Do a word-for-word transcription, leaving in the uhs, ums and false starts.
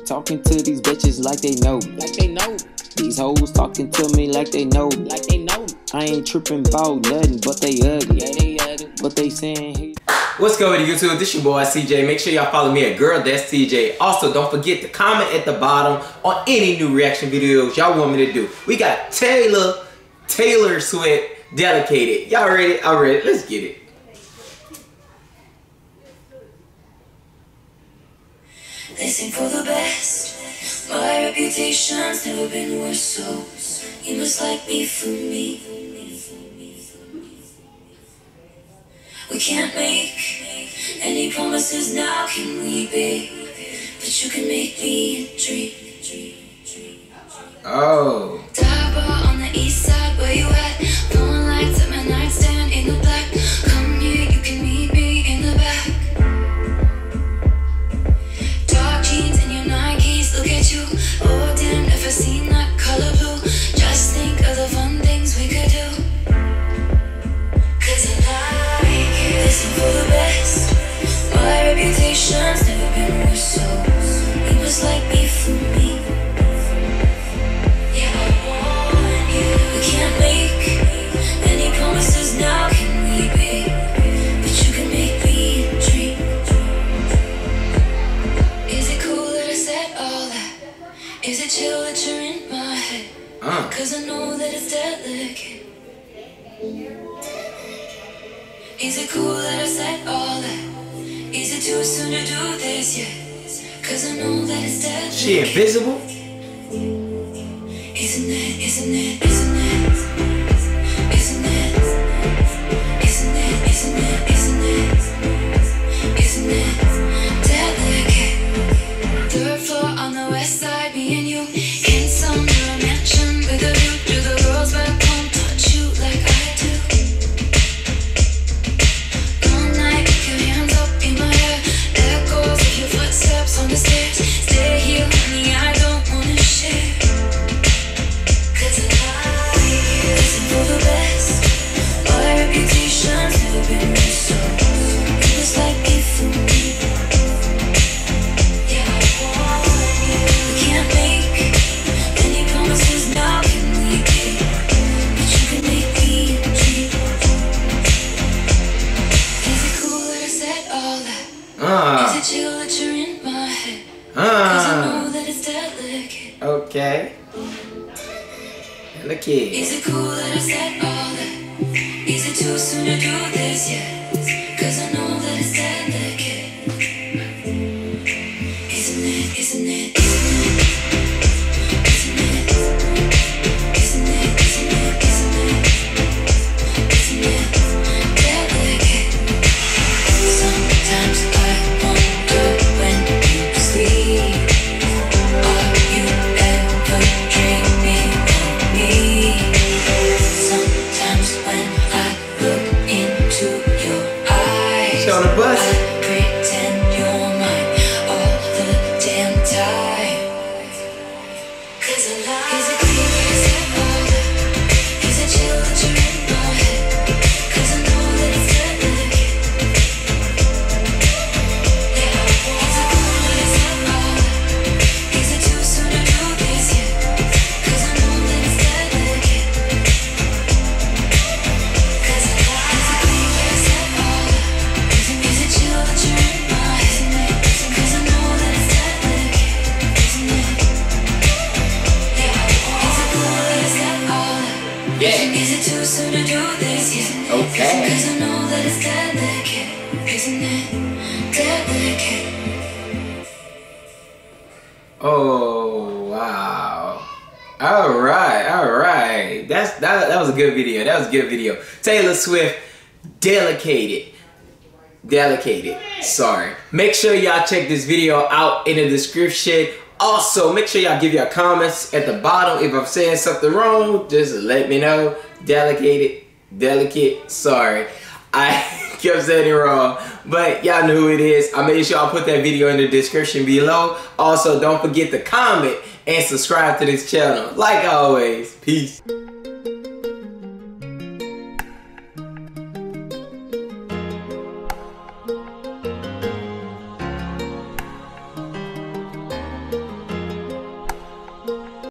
talking to these bitches like they know. Like they know. These hoes talking to me like they know. Like they know. I ain't tripping about nothing, but they ugly. Yeah, they ugly. But they saying hey. What's good with YouTube? This your boy C J. Make sure y'all follow me at Girl That's C J. Also, don't forget to comment at the bottom on any new reaction videos y'all want me to do. We got Taylor, Taylor Swift, Dedicated. Y'all ready? I'm ready. Let's get it. They sing for the best. My reputation's never been worse, so you must like me for me. We can't make any promises now, can we, babe? But you can make me a dream. Oh. Dive bar on the east side, where you at? Blowing lights at my nightstand in the black. Come here, you can meet me in the back. Dark jeans and your Nikes, look at you. Oh damn, never seen that color blue. Just think of the fun things we could do. Cause I like it. Listen for the best. My reputation's never been worse, so you must like me for me. Yeah, I want you. We can't make any promises now, can we, babe? But you can make me a dream. Is it cool that I said all that? Is it chill that you're in my head? Uh. Cause I know that it's delicate. Is it cool that I said all that? Is it too soon to do this yet? Cause I know that it's delicate. She invisible? Isn't it, isn't it, isn't it? Isn't it? Isn't it, isn't it, isn't it? Isn't it delicate? Third floor on the west side, me and you in some little mansion with a view to the girls back home. Touch you like I do. All night with your hands up in my hair, echoes of your footsteps on the stairs. Stay here, honey, I don't wanna share. Cause I like it. Listen for the best. My reputation's never been worse, so you must like me for me. Yeah, I want you. We can't make any promises now, can we, babe? But you can make me a dream. Is it cool that I said all that? Is Uh. it chill that you're in my head? Cause I Uh. know that it's delicate. Okay. And the kid. Is it cool that I said all that? Is it too soon to do this yet? Cause I know that it's delicate. Isn't it, isn't it, isn't it? Isn't it? Isn't it, isn't it, isn't it? Isn't it delicate? Sometimes I wonder when you sleep, are you ever dreaming of me? Sometimes when I look into your eyes, She on the bus. I pretend you're mine all the damn time. Cause I like. Is it clear that I said all that? Is it chill that you're in my head? Cause I know that it's delicate. Yeah, I want. Is it cool that I said all that? Is it too soon to do this yet? Cause I know that it's delicate. Cause I like. Is it clear that I said all that? Is it, is it chill that you're in my head? Cause I know that it's delicate. Isn't it? Yeah, I want. Is it cool that I said all that? Yeah. Is it too soon to do this yet? Okay. Cause I know that it's delicate. Isn't it delicate? Oh wow. Alright, alright. That's that that was a good video. That was a good video. Taylor Swift, Dedicated. Dedicated. Sorry. Make sure y'all check this video out in the description. Also, make sure y'all give your comments at the bottom. If I'm saying something wrong, just let me know. Dedicated, delicate, sorry. I kept saying it wrong, but y'all know who it is. I made sure I put that video in the description below. Also, don't forget to comment and subscribe to this channel. Like always, peace.